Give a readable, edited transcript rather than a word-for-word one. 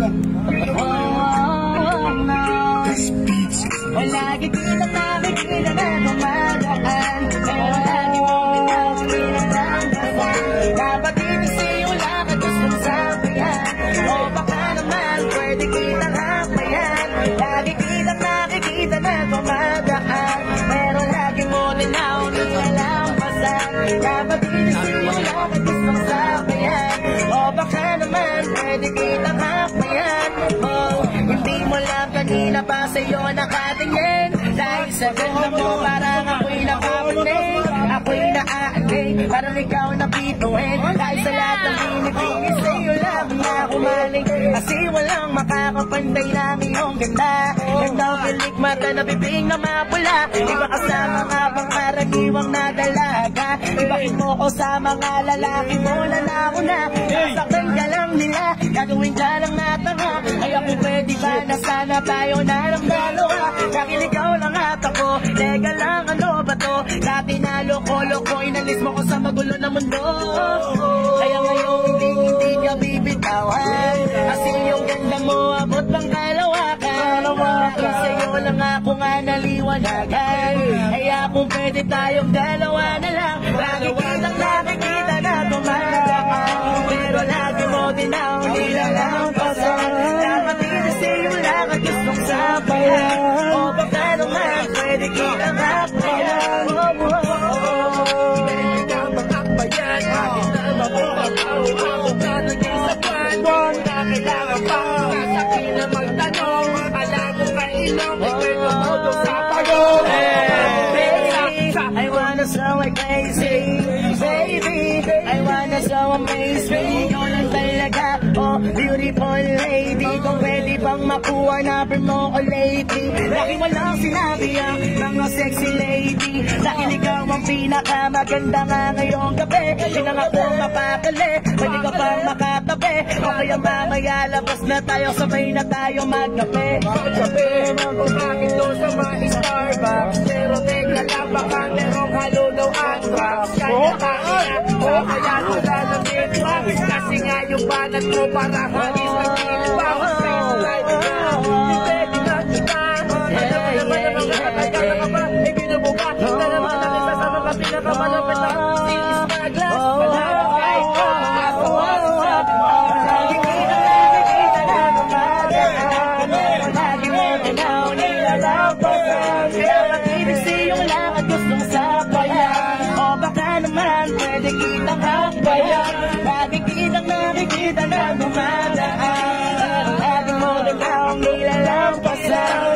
Lagi kita nakikita na dumadaan, pero lagi mo pinakikita ng kasal. Dapat inisa'yo lang at gustong sabayan, o baka naman pwede kita hapayan. Lagi kita nakikita na dumadaan, pero lagi mo ninalampasan. Dapat inisa'yo lang at gustong sabayan, o baka naman pwede kita hapayan. Hindi mo lang kanina pa sa'yo nakatingin, dahil sa ganda mo parang ako'y napapanig. Ako'y naaanig, parang ikaw napituin. Dahil sa lahat ng binibigay sa'yo lang na kumaling, kasi walang makakapantay ng iyong ganda. Ganda o pilik mata na bibig na mapula, iba ka sa mga pangkaraniwang na dalaga. Ibahin mo ko sa mga lalaki mo na nauna, nasaktan ka lang nila, gagawin ka lang natanga. Ay ako pwede ba na sana tayo na lang dalawa? Dahil ikaw lang at ako, teka lang ano ba to? Dati na loko-loko, inalis mo ko sa magulo na mundo. Kaya ngayon hindi ka bibitawan, kasi yung ganda mo abot bang kalawakan. Dahil sa'yo lang ako nga naliwanagan, kaya kung pwede tayong dalawa na lang. Lagi kitang nakikita na tumadaan, pero lagi mo din ako nilalampasan. Dapat inisa'yo lang at gustong sabayan, o baka naman pwede kitang hapayan. Pwede kang makakbayan, kahit na mapapagaw ako ka naging sapan. Na kailangan pa sasakin na magtanong, alam mo kailang ikay matuto sa pagod. I wanna so crazy, baby, I wanna so amazing. Ikaw lang talaga, oh beautiful lady. Kung pwede bang makuha na mo ko lately. Lagi mo lang sinabi ang mga sexy lady, dahil ikaw ang pinakamaganda nga ngayong gabi. Di na nga po mapapali, pwede ka bang makatabi, o kaya mamaya labas na tayo, sabay na tayo magkape. Magkape, mag-umakit doon sa mga Starbucks, pero teka lang baka merong halunaw ang drugs. Kaya kaya, o kaya tula ng drugs, kasi nga yung banat mo para halis ng kilibang face life. Hindi na kita, alam mo naman ang mga katagala ka ba, e binubuka, kita naman ang isa sa mga pinakamalapit na sinis na glass. Malawak ay ka, mga kawas. Lagi kita nakikita na tumadaan, pero lagi mo tinaw nilalampasan. Kaya mag-ibig sa'yong lang at gustong sabayan, o baka naman pwede kitang hapayan. Lagi kitang nakikita na tumadaan, lagi mo tinaw nilalampasan.